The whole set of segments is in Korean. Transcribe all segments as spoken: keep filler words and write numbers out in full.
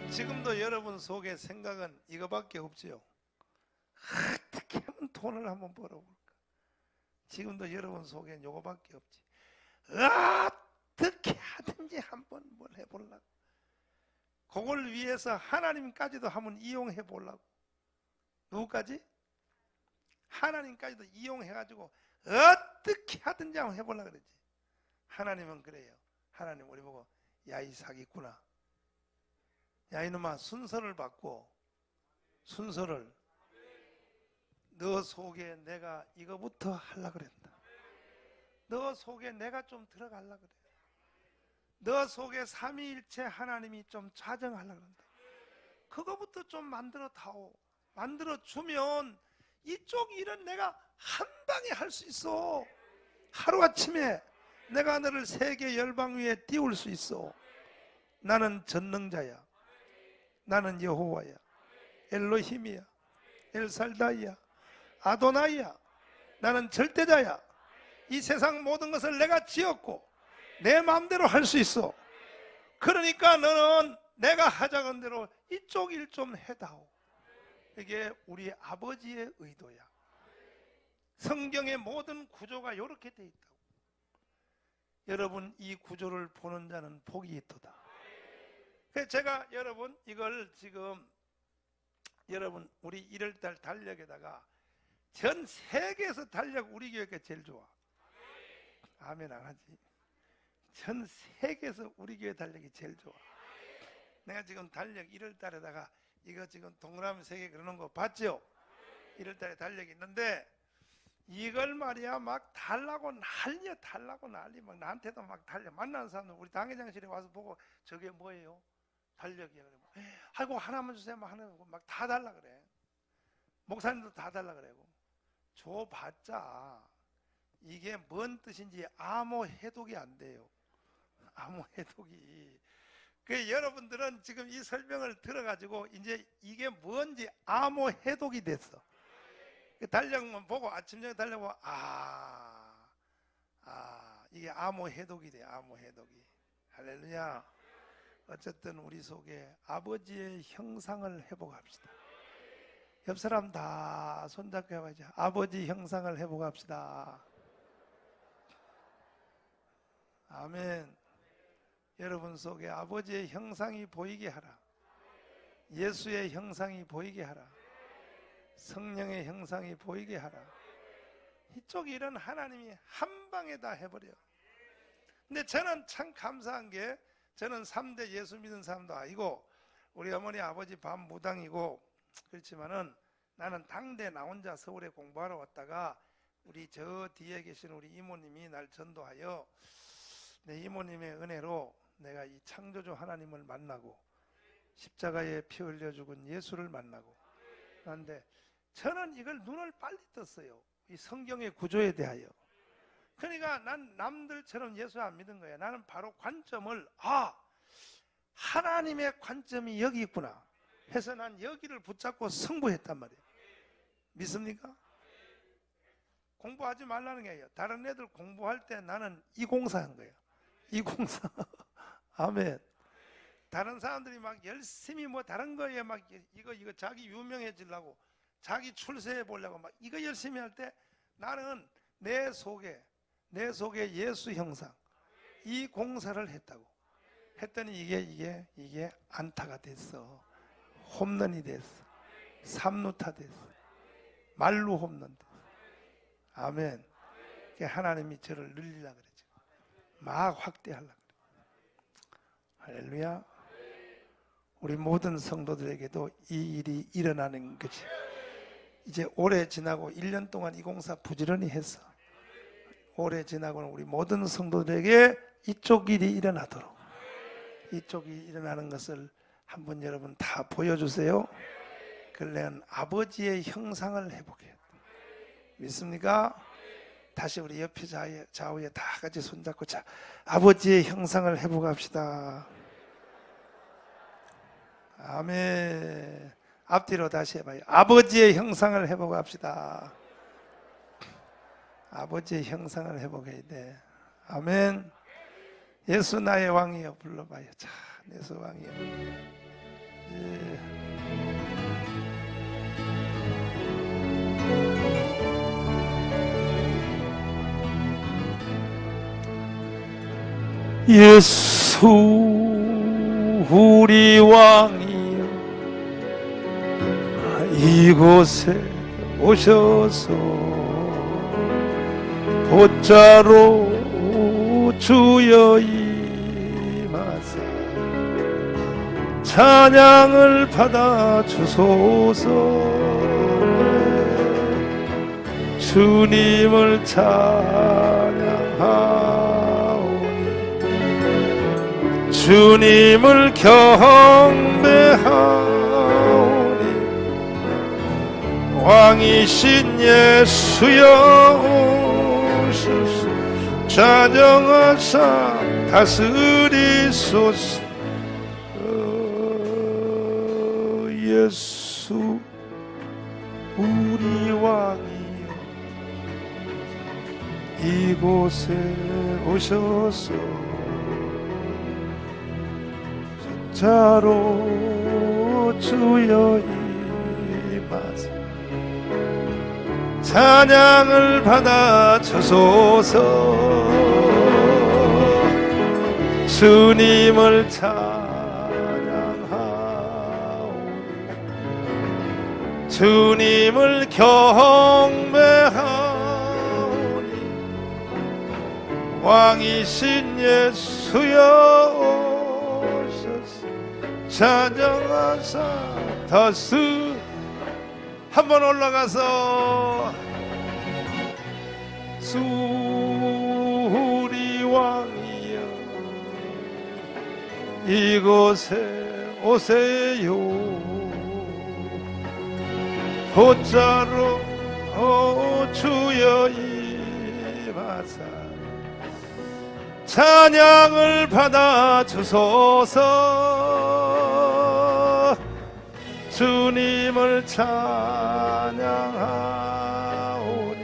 지금도 여러분 속에 생각은 이거밖에 없지요. 어떻게 하면 돈을 한번 벌어볼까? 지금도 여러분 속엔 이거밖에 없지. 어떻게 하든지 한번 뭘 해보려고. 그걸 위해서 하나님까지도 한번 이용해 보려고. 누구까지? 하나님까지도 이용해가지고 어떻게 하든지 한번 해보려고 그러지. 하나님은 그래요. 하나님 우리 보고 야 이 사기꾼아, 야 이놈아, 순서를 바꿔. 순서를 너 속에 내가 이거부터 하려고 그랬다. 너 속에 내가 좀 들어가려고 그래. 너 속에 삼위일체 하나님이 좀 좌정하려고 한다. 그거부터 좀 만들어 다오. 만들어 주면 이쪽 일은 내가 한 방에 할 수 있어. 하루아침에 내가 너를 세계 열방 위에 띄울 수 있어. 나는 전능자야. 나는 여호와야. 엘로힘이야. 엘살다이야. 아도나이야. 나는 절대자야. 이 세상 모든 것을 내가 지었고 내 마음대로 할 수 있어. 그러니까 너는 내가 하자는 대로 이쪽 일 좀 해다오. 이게 우리 아버지의 의도야. 성경의 모든 구조가 이렇게 돼 있다고. 여러분 이 구조를 보는 자는 복이 있도다. 그래서 제가 여러분 이걸 지금 여러분 우리 일월달 달력에다가 전 세계에서 달력 우리 교회가 제일 좋아. 아멘 안 하지? 전 세계에서 우리 교회 달력이 제일 좋아. 내가 지금 달력 일월달에다가 이거 지금 동그라미 세 개 그러는 거 봤죠? 일월달에 달력이 있는데 이걸 말이야 막 달라고 난리야. 달라고 난리. 막 나한테도 막 달려. 만나는 사람들 우리 당회장실에 와서 보고 저게 뭐예요? 달력이야. 그래. 아이고 하나만 주세요. 막 하나 막 다 달라 그래. 목사님도 다 달라 그래고. 줘봤자 이게 뭔 뜻인지 아무 해독이 안 돼요. 아무 해독이. 그 여러분들은 지금 이 설명을 들어가지고 이제 이게 뭔지 아무 해독이 됐어. 그 달력만 보고 아침 저녁 달력 보고 아, 아 이게 아무 해독이 돼. 아무 해독이. 할렐루야. 어쨌든 우리 속에 아버지의 형상을 회복합시다. 옆 사람 다 손잡고 해봐야죠. 아버지 형상을 회복합시다. 아멘. 여러분 속에 아버지의 형상이 보이게 하라. 예수의 형상이 보이게 하라. 성령의 형상이 보이게 하라. 이쪽 일은 하나님이 한 방에 다 해버려. 근데 저는 참 감사한 게 저는 삼 대 예수 믿는 사람도 아니고 우리 어머니 아버지 밥 무당이고 그렇지만은 나는 당대 나 혼자 서울에 공부하러 왔다가 우리 저 뒤에 계신 우리 이모님이 날 전도하여 내 이모님의 은혜로 내가 이 창조주 하나님을 만나고 십자가에 피 흘려 죽은 예수를 만나고 그런데 저는 이걸 눈을 빨리 떴어요. 이 성경의 구조에 대하여. 그러니까 난 남들처럼 예수 안 믿은 거야. 나는 바로 관점을 아 하나님의 관점이 여기 있구나 해서 난 여기를 붙잡고 승부했단 말이에요. 믿습니까? 공부하지 말라는 게 아니에요. 다른 애들 공부할 때 나는 이 공사한 거예요. 이 공사. 아멘. 다른 사람들이 막 열심히 뭐 다른 거에 막 이거 이거 자기 유명해지려고 자기 출세해 보려고 막 이거 열심히 할 때 나는 내 속에 내 속에 예수 형상 이 공사를 했다고. 했더니 이게 이게 이게 안타가 됐어. 홈런이 됐어. 삼루타 됐어. 말루 홈런 됐어. 아멘. 하나님이 저를 늘리려고 그러죠. 막 확대하려고 그래. 할렐루야. 우리 모든 성도들에게도 이 일이 일어나는 거지. 이제 올해 지나고 일 년 동안 이 공사 부지런히 했어. 올해 지나고는 우리 모든 성도들에게 이쪽 일이 일어나도록 이쪽이 일어나는 것을 한번 여러분 다 보여주세요. 그러면 아버지의 형상을 회복해요. 믿습니까? 다시 우리 옆에 좌우에, 좌우에 다 같이 손잡고 자, 아버지의 형상을 회복합시다. 아멘. 앞뒤로 다시 해봐요. 아버지의 형상을 회복합시다. 아버지의 형상을 회복해야 돼. 아멘. 예수 나의 왕이여 불러봐요. 자, 예수 왕이여. 예수 우리 왕이여 이곳에 오셔서 보좌로 주여 임하사 찬양을 받아 주소서. 주님을 찬양하오니 주님을 경배하오니 왕이신 예수여 오소서. 좌정하사 다스리소서. 예수 우리 왕이여 이곳에 오셔서 자로 주여 임하사 찬양을 받아 주소서. 주님을 찬양하오니 주님을 경배하오니 왕이신 예수여 오셔서 찬양하사 다스. 한번 올라가서 주 우리 왕이여 이곳에 오세요. 보좌로 주여 임하사 찬양을 받아 주소서. 주님을 찬양하오니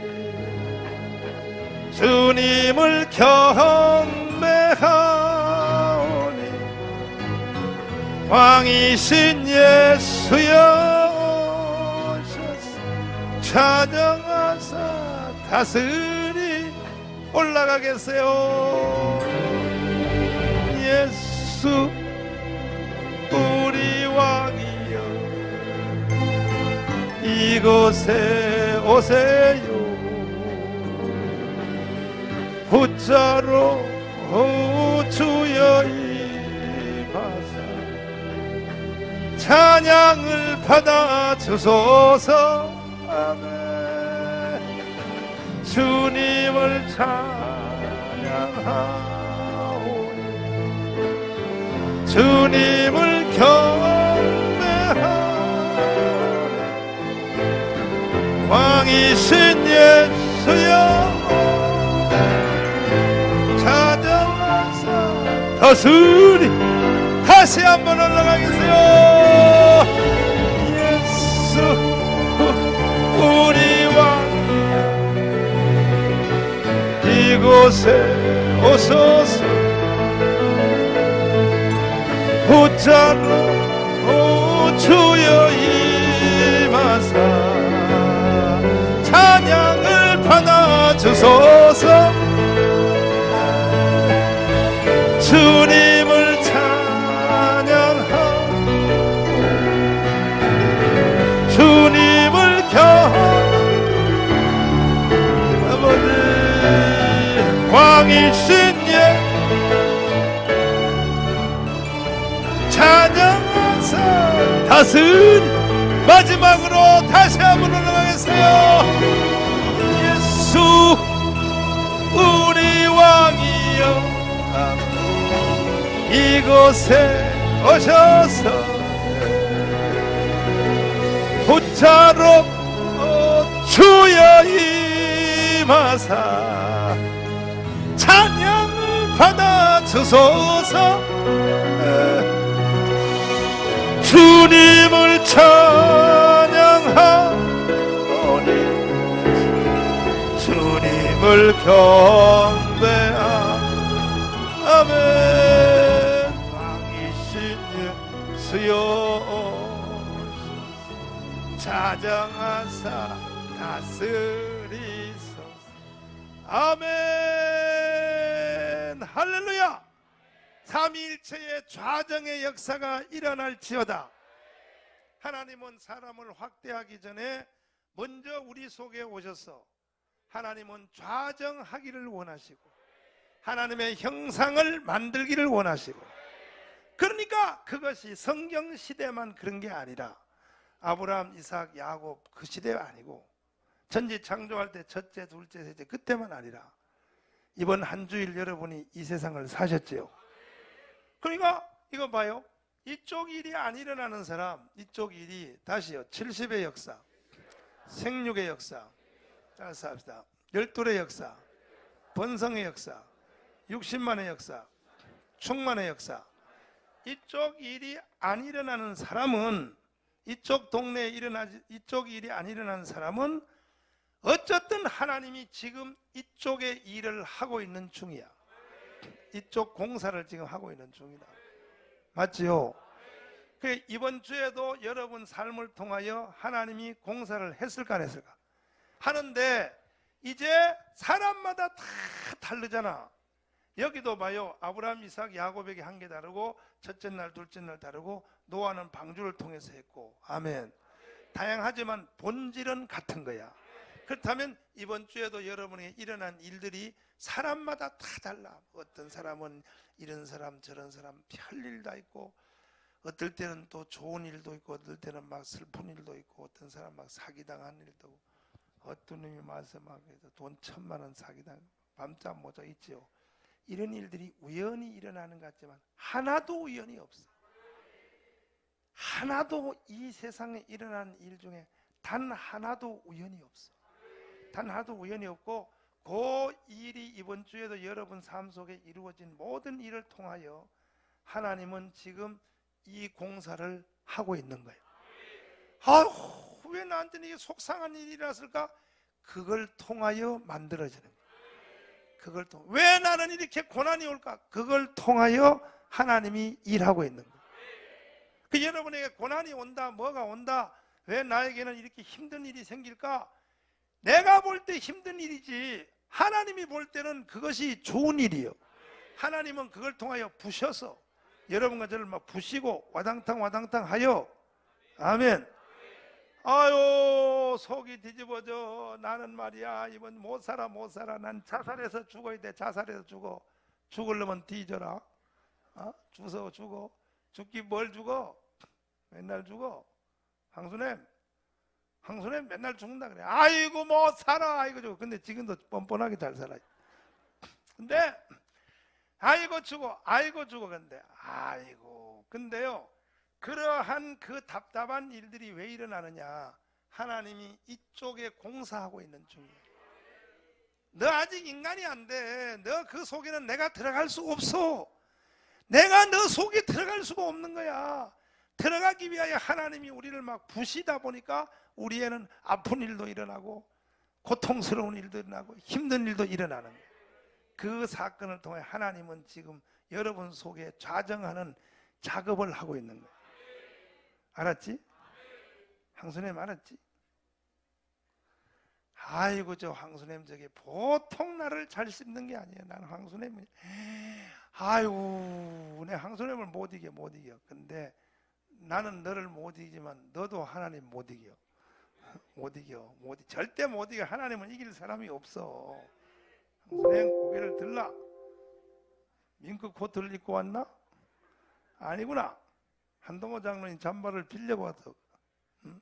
주님을 경배하오니 왕이신 예수여 오셔서 찬양하사 다스리. 올라가겠어요. 예수 우리 왕이여 이곳에 오세요. 보좌로 주여 임하사 찬양을 받아 주소서. 아멘. 주님을 찬양하오니 주님을 경배하오니 왕이신 예수여 찬양하사 다스리. 다시 한번 올라가겠어요. 예수 우리 왕이여 이곳에 오소서. 보좌로 주여 임하사 찬양을 받아 주소서. 주님을 찬양하오 주님을 경배하오니 왕이신 예 찬양하사 다스리. 마지막으로 다시 한번 올라가겠어요. 예수 우리 왕이여 이곳에 오셔서 보좌로 주여 임하사 찬양을 받아 주소서. 주님을 찬양하오니 주님을 경배하오니 아멘. 왕이신 예수여 찬양하사 다스리소서. 아멘. 할렐루야. 삼위일체의 좌정의 역사가 일어날지어다. 하나님은 사람을 확대하기 전에 먼저 우리 속에 오셔서 하나님은 좌정하기를 원하시고 하나님의 형상을 만들기를 원하시고, 그러니까 그것이 성경 시대만 그런 게 아니라 아브라함, 이삭, 야곱 그 시대가 아니고 천지 창조할 때 첫째, 둘째, 셋째 그때만 아니라 이번 한 주일 여러분이 이 세상을 사셨지요. 그러니까 이거 봐요. 이쪽 일이 안 일어나는 사람, 이쪽 일이 다시요. 칠십의 역사, 생육의 역사, 따라서 합시다. 열둘의 역사, 번성의 역사, 육십만의 역사, 충만의 역사. 이쪽 일이 안 일어나는 사람은, 이쪽 동네에 일어나지, 이쪽 일이 안 일어나는 사람은 어쨌든 하나님이 지금 이쪽의 일을 하고 있는 중이야. 이쪽 공사를 지금 하고 있는 중이다. 맞지요? 그 이번 주에도 여러분 삶을 통하여 하나님이 공사를 했을까 안 했을까? 하는데 이제 사람마다 다 다르잖아. 여기도 봐요. 아브라함, 이삭, 야곱에게 한 게 다르고 첫째 날, 둘째 날 다르고 노아는 방주를 통해서 했고, 아멘. 다양하지만 본질은 같은 거야. 그렇다면 이번 주에도 여러분에게 일어난 일들이 사람마다 다 달라. 어떤 사람은 이런 사람 저런 사람 별일 다 있고, 어떨 때는 또 좋은 일도 있고, 어떨 때는 막 슬픈 일도 있고, 어떤 사람 막 사기당한 일도 있고, 어떤 놈이 말씀하기도 돈 천만 원 사기당, 밤잠 못 자 있죠. 이런 일들이 우연히 일어나는 것 같지만 하나도 우연이 없어. 하나도 이 세상에 일어난 일 중에 단 하나도 우연이 없어. 단 하나도 우연이 없고, 그 일이 이번 주에도 여러분 삶 속에 이루어진 모든 일을 통하여 하나님은 지금 이 공사를 하고 있는 거예요. 아우, 왜 나한테는 이게 속상한 일이 일어났을까? 그걸 통하여 만들어지는 거예요. 그걸 통, 왜 나는 이렇게 고난이 올까? 그걸 통하여 하나님이 일하고 있는 거예요. 그 여러분에게 고난이 온다, 뭐가 온다, 왜 나에게는 이렇게 힘든 일이 생길까? 내가 볼 때 힘든 일이지 하나님이 볼 때는 그것이 좋은 일이요. 하나님은 그걸 통하여 부셔서 여러분과 저를 막 부시고 와당탕 와당탕 하여, 아멘. 아유, 속이 뒤집어져. 나는 말이야 이번 못 살아 못 살아. 난 자살해서 죽어야 돼. 자살해서 죽어. 죽으려면 뒤져라. 어? 죽어 죽어. 죽기 뭘 죽어? 맨날 죽어. 황수님 황수님 맨날 죽는다 그래. 아이고 못 살아. 아이고 죽어. 근데 지금도 뻔뻔하게 잘 살아. 근데 아이고 죽어 아이고 죽어. 근데 아이고 근데요, 그러한 그 답답한 일들이 왜 일어나느냐? 하나님이 이쪽에 공사하고 있는 중이에요. 너 아직 인간이 안 돼. 너 그 속에는 내가 들어갈 수 없어. 내가 너 속에 들어갈 수가 없는 거야. 들어가기 위하여 하나님이 우리를 막 부시다 보니까 우리에는 아픈 일도 일어나고 고통스러운 일도 일어나고 힘든 일도 일어나는 거예요. 그 사건을 통해 하나님은 지금 여러분 속에 좌정하는 작업을 하고 있는 거예요. 알았지? 황수님 알았지? 아이고 저 황수님 저게 보통 나를 잘 씹는 게 아니에요. 나는 황수님, 아이고 내 황수님을 못 이겨 못 이겨. 근데 나는 너를 못 이기지만 너도 하나님 못 이겨. 못 이겨 못 이겨. 절대 못 이겨. 하나님은 이길 사람이 없어. 황수님 고개를 들라. 민크 코트를 입고 왔나? 아니구나. 한동호 장로님 잠바를 빌려고 왔어. 응?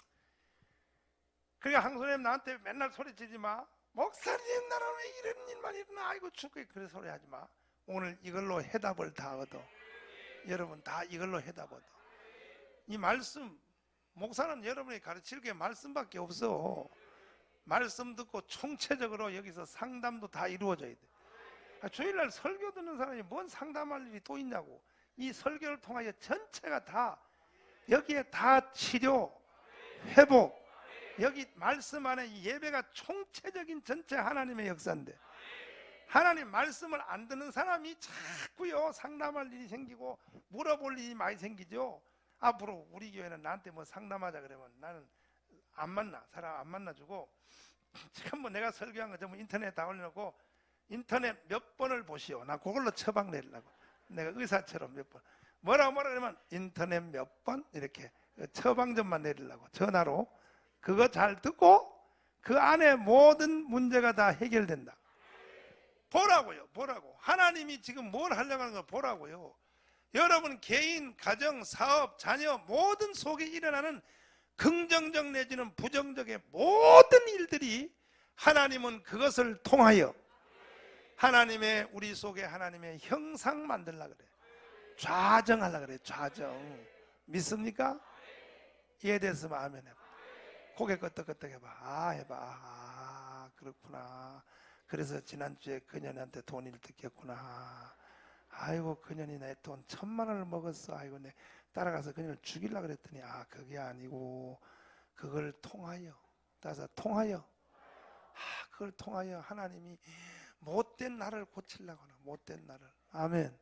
그러니까 황수님 나한테 맨날 소리치지 마. 목사님 나는 왜 이런 일만 일어나. 아이고 죽게 그래 소리하지 마. 오늘 이걸로 해답을 다 얻어. 여러분 다 이걸로 해답 얻어. 이 말씀, 목사는 여러분이 가르칠 게 말씀밖에 없어. 말씀 듣고 총체적으로 여기서 상담도 다 이루어져야 돼. 아, 주일날 설교 듣는 사람이 뭔 상담할 일이 또 있냐고. 이 설교를 통하여 전체가 다 여기에 다 치료, 회복, 여기 말씀 안에 이 예배가 총체적인 전체 하나님의 역사인데, 하나님 말씀을 안 듣는 사람이 자꾸요 상담할 일이 생기고 물어볼 일이 많이 생기죠. 앞으로 우리 교회는 나한테 뭐 상담하자 그러면 나는 안 만나, 사람 안 만나주고, 지금 뭐 내가 설교한 거 전부 인터넷에 다 올려놓고 인터넷 몇 번을 보시오. 나 그걸로 처방 내려고. 내가 의사처럼 몇 번. 뭐라고 뭐라 그러면 인터넷 몇 번 이렇게 처방전만 내리려고 전화로 그거 잘 듣고 그 안에 모든 문제가 다 해결된다. 보라고요. 보라고. 하나님이 지금 뭘 하려고 하는 걸 보라고요. 여러분 개인, 가정, 사업, 자녀 모든 속에 일어나는 긍정적 내지는 부정적의 모든 일들이 하나님은 그것을 통하여 하나님의 우리 속에 하나님의 형상 만들려고 그래. 좌정하려고 그래. 좌정. 믿습니까? 이해됐으면 아멘 해봐. 고개 끄덕끄덕 해봐. 아 해봐. 아 그렇구나. 그래서 지난주에 그년한테 돈을 뜯겼구나. 아이고 그년이 내 돈 천만 원을 먹었어. 아이고 내 따라가서 그년을 죽이려고 그랬더니 아 그게 아니고 그걸 통하여 따라서 통하여 아 그걸 통하여 하나님이 못된 나를 고치려고 하나. 못된 나를. 아멘.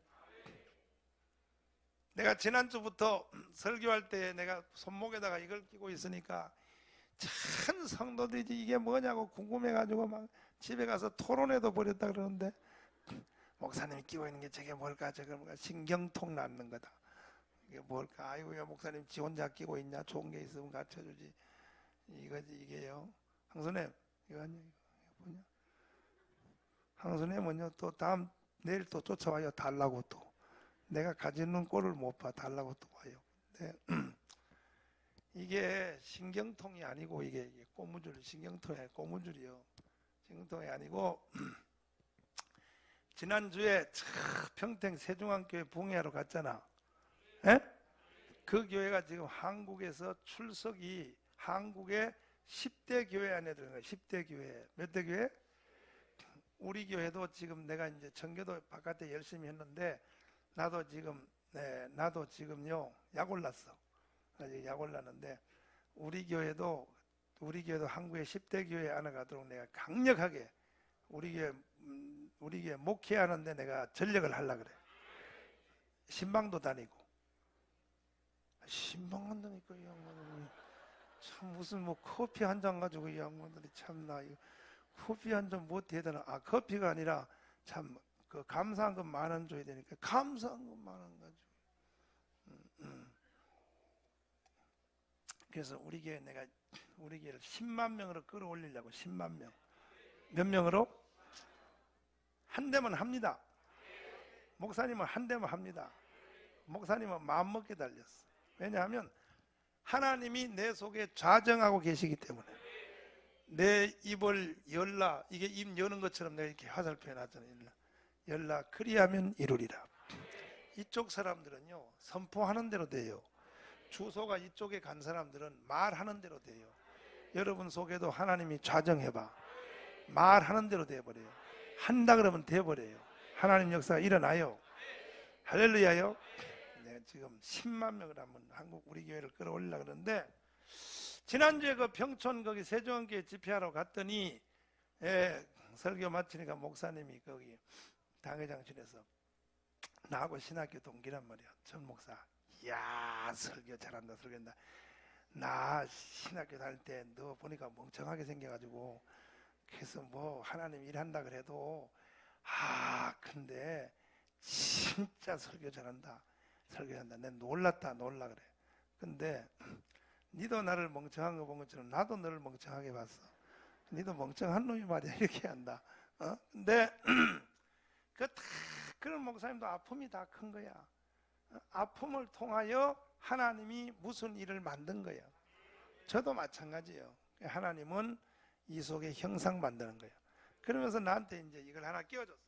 내가 지난주부터 설교할 때 내가 손목에다가 이걸 끼고 있으니까 참 성도들이 이게 뭐냐고 궁금해가지고 막 집에 가서 토론회도 벌였다 그러는데 목사님이 끼고 있는 게 저게 뭘까? 저게 뭔가 신경통 낳는 거다. 이게 뭘까? 아이고 야 목사님 지 혼자 끼고 있냐? 좋은 게 있으면 갖춰주지. 이거지 이게요. 황선님 이거 아니야? 이거 뭐냐? 황선님은요 또 다음 내일 또 쫓아와요. 달라고 또. 내가 가지는 꼴을 못 봐. 달라고 또 와요. 네. 이게 신경통이 아니고 이게, 이게 고무줄 신경통이 고무줄이요. 신경통이 아니고 지난주에 평택 세중앙교회 붕해하러 갔잖아. 에? 그 교회가 지금 한국에서 출석이 한국의 십 대 교회 안에 들어간 거야. 십 대 교회. 몇 대 교회? 우리 교회도 지금 내가 이제 청교도 바깥에 열심히 했는데 나도 지금 네, 나도 지금요 약 올랐어. 약 올랐는데 우리 교회도 우리 교회도 한국의 십 대 교회 안에 가도록 내가 강력하게 우리 교회 음, 우리 교회 목회하는데 내가 전력을 하려 그래. 신방도 다니고. 신방 한다니까 이 양반들이 참 무슨 뭐 커피 한 잔 가지고 이 양반들이 참나 이거 커피 한 잔 못 해야 되나? 아 커피가 아니라 참 그 감사한금 만 원 줘야 되니까 감사한금 만 원 가지고. 음, 음. 그래서 우리 교회 내가 우리 교회를 십만 명으로 끌어올리려고. 십만 명. 몇 명으로? 한 대면 합니다. 목사님은 한 대면 합니다. 목사님은 마음먹게 달렸어. 왜냐하면 하나님이 내 속에 좌정하고 계시기 때문에. 내 입을 열라. 이게 입 여는 것처럼 내가 이렇게 화살표 해놨잖아요. 열라 그리하면 이루리라. 이쪽 사람들은요 선포하는 대로 돼요. 주소가 이쪽에 간 사람들은 말하는 대로 돼요. 여러분 속에도 하나님이 좌정해봐. 말하는 대로 돼버려요. 한다 그러면 돼버려요. 하나님 역사가 일어나요. 할렐루야요. 네, 지금 십만 명을 한번 한국 우리 교회를 끌어올리려고 그러는데 지난주에 그 평촌 거기 세종교회 집회하러 갔더니 예, 설교 마치니까 목사님이 거기 당회장실에서 나하고 신학교 동기란 말이야. 전 목사. 이야 설교 잘한다 설교한다. 나 신학교 다닐 때 너 보니까 멍청하게 생겨가지고 그래서 뭐 하나님 일한다 그래도 아 근데 진짜 설교 잘한다 설교 잘한다. 내 놀랐다 놀라 그래. 근데 니도 나를 멍청한 거 본 것처럼 나도 너를 멍청하게 봤어. 니도 멍청한 놈이 말이야 이렇게 한다. 어? 근데 그 다 그런 목사님도 아픔이 다 큰 거야. 어? 아픔을 통하여 하나님이 무슨 일을 만든 거야. 저도 마찬가지예요. 하나님은 이 속에 형상 만드는 거예요. 그러면서 나한테 이제 이걸 하나 끼워줬어요.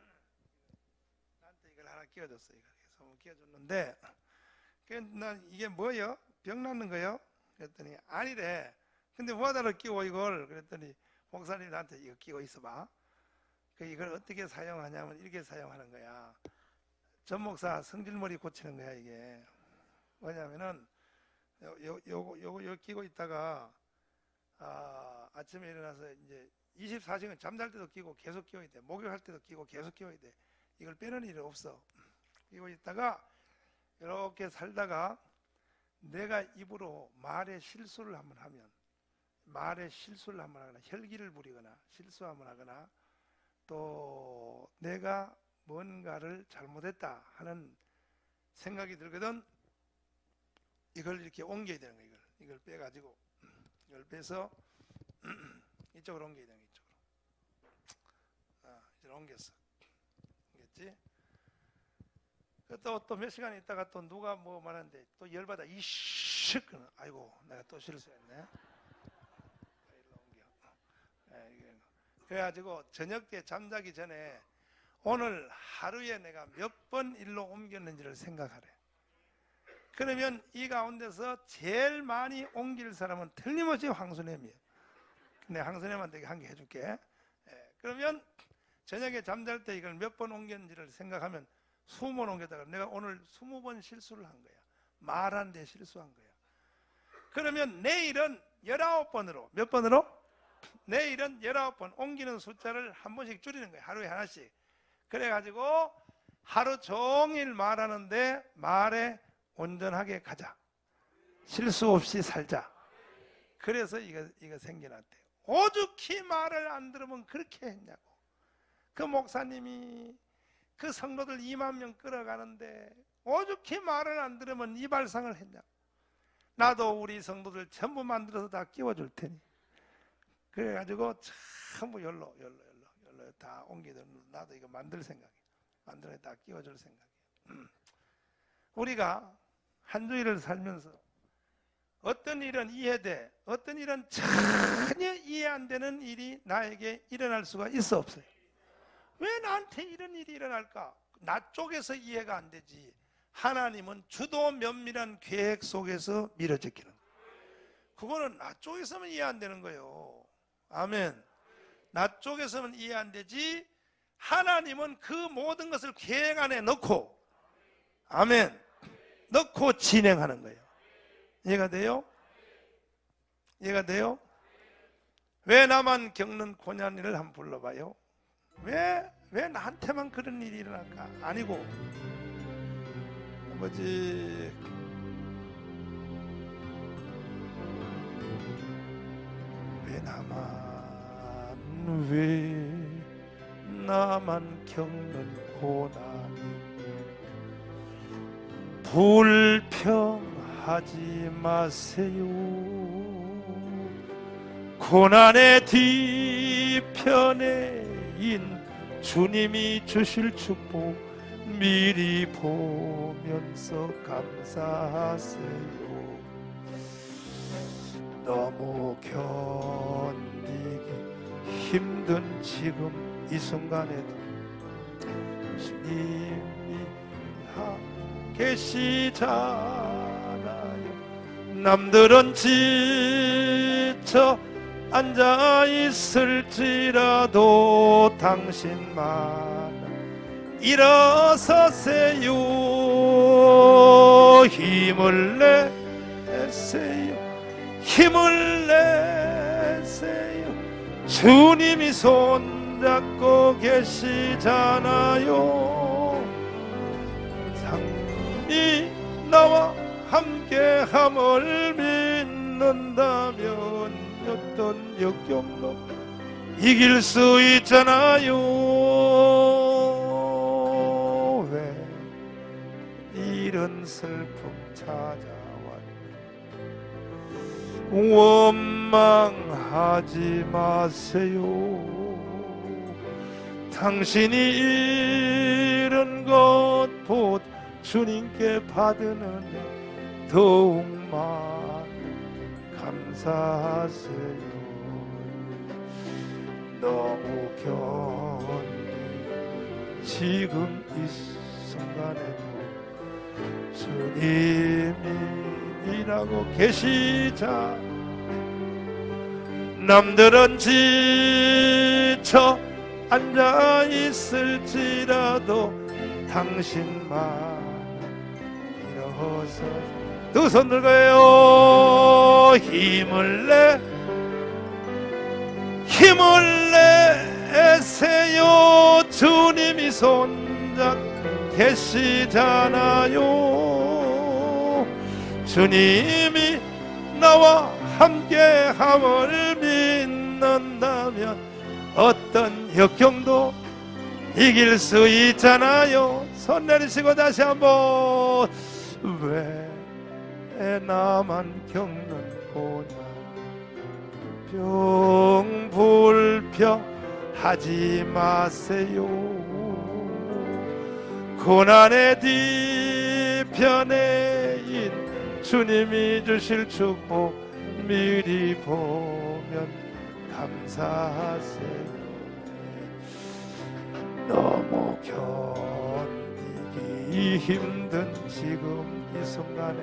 나한테 이걸 하나 끼워줬어요. 그래서 끼워줬는데 난 이게 뭐예요? 병 낫는 거예요? 그랬더니 아니래. 근데 뭐하다를 끼워 이걸? 그랬더니 목사님이 나한테 이거 끼고 있어봐. 그 이걸 어떻게 사용하냐면 이렇게 사용하는 거야. 전 목사 성질머리 고치는 거야 이게. 뭐냐면은 요, 요, 요거 요거 요 끼고 있다가 아, 아침에 일어나서 이제 이십사 시간 잠잘 때도 끼고 계속 끼워야 돼. 목욕할 때도 끼고 계속 끼워야 돼. 이걸 빼는 일이 없어. 끼고 있다가 이렇게 살다가 내가 입으로 말에 실수를 한번 하면 말에 실수를 한번 하거나 혈기를 부리거나 실수 한번 하거나 또 내가 뭔가를 잘못했다 하는 생각이 들거든. 이걸 이렇게 옮겨야 되는 거야. 이걸, 이걸 빼가지고 이걸 빼서 이쪽으로 옮겨야 되는 거야. 이쪽으로. 아, 이제 옮겼어. 옮겼지? 또 또 몇 시간 있다가 또 누가 뭐 말하는데 또 열받아. 이씨, 아이고 내가 또 실수했네. 그래가지고 저녁 때 잠자기 전에 오늘 하루에 내가 몇 번 일로 옮겼는지를 생각하래. 그러면 이 가운데서 제일 많이 옮길 사람은 틀림없이 황순έμ이에요. 내가 황순έμ한테 한 개 해줄게. 예, 그러면 저녁에 잠잘 때 이걸 몇 번 옮겼는지를 생각하면 스무 번 옮겼다가 내가 오늘 스무 번 실수를 한 거야. 말하는데 실수한 거야. 그러면 내일은 열아홉 번으로 몇 번으로? 내일은 열아홉 번 옮기는 숫자를 한 번씩 줄이는 거야. 하루에 하나씩. 그래가지고 하루 종일 말하는데 말에 온전하게 가자. 실수 없이 살자. 그래서 이거, 이거 생겨났대. 오죽히 말을 안 들으면 그렇게 했냐고. 그 목사님이 그 성도들 이만 명 끌어가는데 오죽히 말을 안 들으면 이발상을 했냐고. 나도 우리 성도들 전부 만들어서 다 끼워줄 테니. 그래가지고 전부 열로 열로 열로 열로 다 옮기든 나도 이거 만들 생각이야. 만들어 다 끼워줄 생각이야. 우리가 한 주일을 살면서 어떤 일은 이해돼, 어떤 일은 전혀 이해 안 되는 일이 나에게 일어날 수가 있어 없어요? 왜 나한테 이런 일이 일어날까? 나 쪽에서 이해가 안 되지. 하나님은 주도 면밀한 계획 속에서 밀어제기는 거예요. 그거는 나 쪽에서만 이해 안 되는 거예요. 아멘. 나 쪽에서는 이해 안 되지. 하나님은 그 모든 것을 계획 안에 넣고, 아멘, 넣고 진행하는 거예요. 이해가 돼요? 이해가 돼요? 왜 나만 겪는 고난이를 한번 불러봐요. 왜, 왜 나한테만 그런 일이 일어날까? 아니고, 아버지, 왜 나만, 왜 나만 겪는 고난이 불평하지 마세요. 고난의 뒤편에 인 주님이 주실 축복 미리 보면서 감사하세요. 너무 견디기 힘든 지금 이 순간에도 주님이 계시잖아요. 남들은 지쳐 앉아있을지라도 당신만 일어서세요. 힘을 내세요. 힘을 내세요. 주님이 손잡고 계시잖아요. 상이 나와 함께함을 믿는다면 어떤 역경도 이길 수 있잖아요. 왜 이런 슬픔 찾아왔네. 원망하지 마세요. 당신이 잃은 것보다 주님께 받은 은혜 더욱 많이 감사하세요. 너무 견디 지금 이 순간에도 주님이 일하고 계시자. 남들은 지쳐 앉아있을지라도 당신만 일어서 두 손 들고요. 힘을 내 힘을 내세요. 주님이 손잡 계시잖아요. 주님이 나와 함께함을 믿는다면 어떤 역경도 이길 수 있잖아요. 손 내리시고 다시 한번. 왜 나만 겪는 고난 병 불평 하지 마세요. 고난의 뒤편에 있는 주님이 주실 축복 미리 보면 감사하세요. 너무 견디기 힘든 지금 이 순간에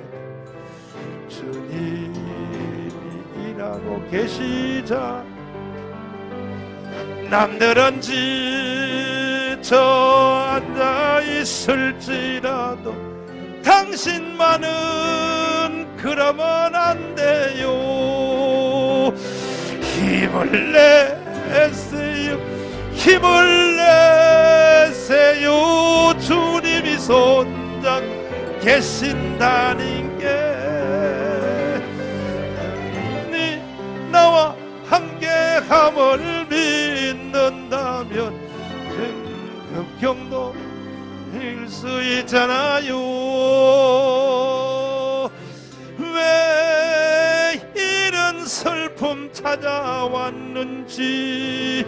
주님이 일하고 계시자. 남들은 지쳐 앉아 있을지라도 당신만은 그러면 안 돼요. 힘을 내세요. 힘을 내세요. 주님이 손잡고 계신다는 게 네 나와 함께함을 믿는다면 역경도 이길 수 있잖아요. 왜 이런 슬픔 찾아왔는지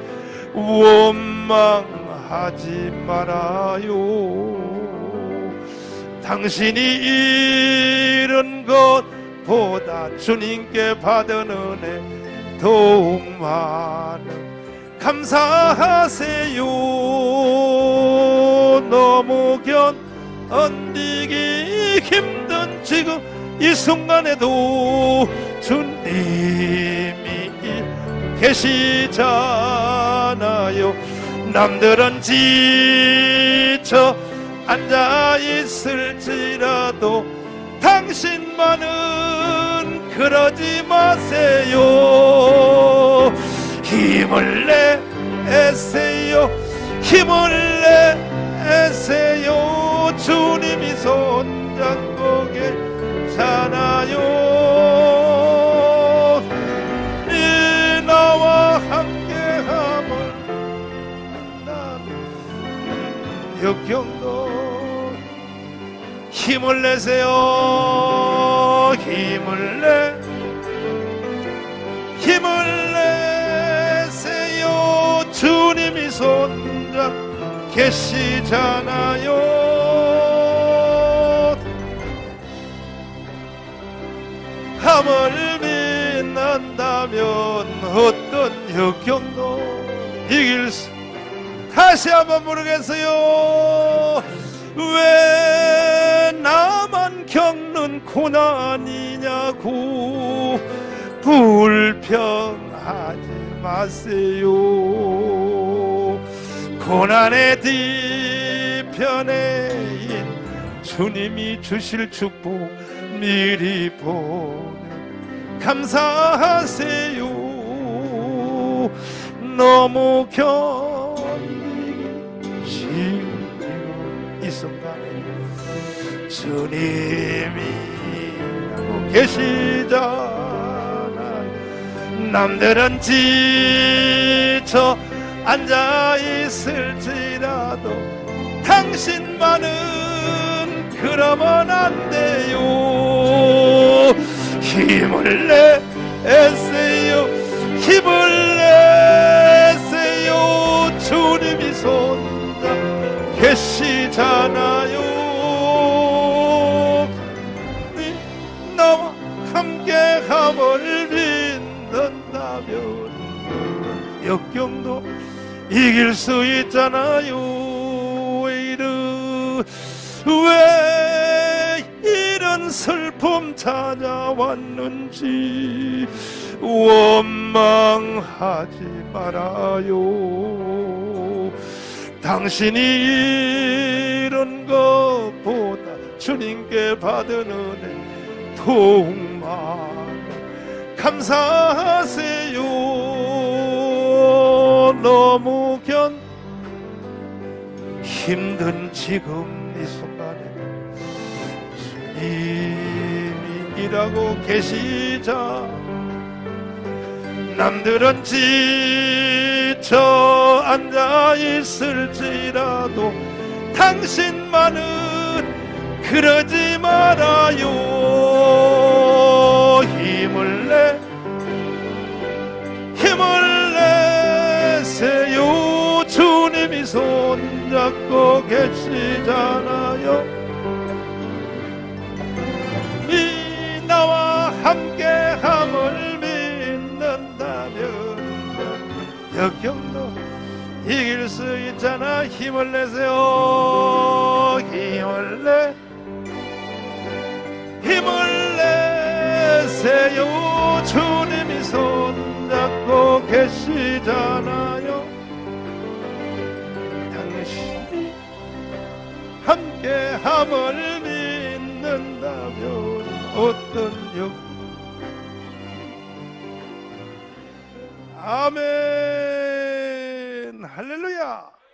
원망하지 말아요. 당신이 잃은 것보다 주님께 받은 은혜 더욱 많은 감사하세요. 너무 견디기 힘든 지금 이 순간에도 주님이 계시잖아요. 남들은 지쳐 앉아있을지라도 당신만은 그러지 마세요. 힘을 내세요. 힘을 내세요. 주님이 손잡고 계시잖아요. 이 나와 함께함을 만나면 역경도 힘을 내세요. 힘을 내 힘을 내세요. 주님이 손잡고 계시잖아요. 함을 믿는다면 어떤 역경도 이길 수. 다시 한번 부르겠어요. 왜 나만 겪는 고난이냐고 불평하지 마세요. 고난의 뒤편에 있는 주님이 주실 축복 미리 보면 감사하세요. 너무 견디기 힘든 이 순간에 주님이 하고 계시잖아요. 남들은 지쳐 앉아있을지라도 당신만은 그러면 안 돼요. 힘을 내세요. 힘을 내세요. 주님이 손잡고 계시잖아요. 나와 함께함을 믿는다면 역경도 이길 수 있잖아요. 왜 이런 왜 이런 슬픔 찾아왔는지 원망하지 말아요. 당신이 잃은 것보다 주님께 받은 은혜 더욱 많은 감사하세요. 너무 견 힘든 지금 이 순간에 주님이 일하고 계시자. 남들은 지쳐 앉아있을지라도 당신만은 그러지 말아요. 힘을 내 힘을 내세요. 주님이 손잡고 계시잖아요. 이 나와 함께함을 믿는다면 역경도 이길 수 있잖아. 힘을 내세요. 힘을 내 힘을 내세요. 주님이 손잡고 계시잖아요. 당신이 함께함을 믿는다면 어떤 역 아멘 할렐루야.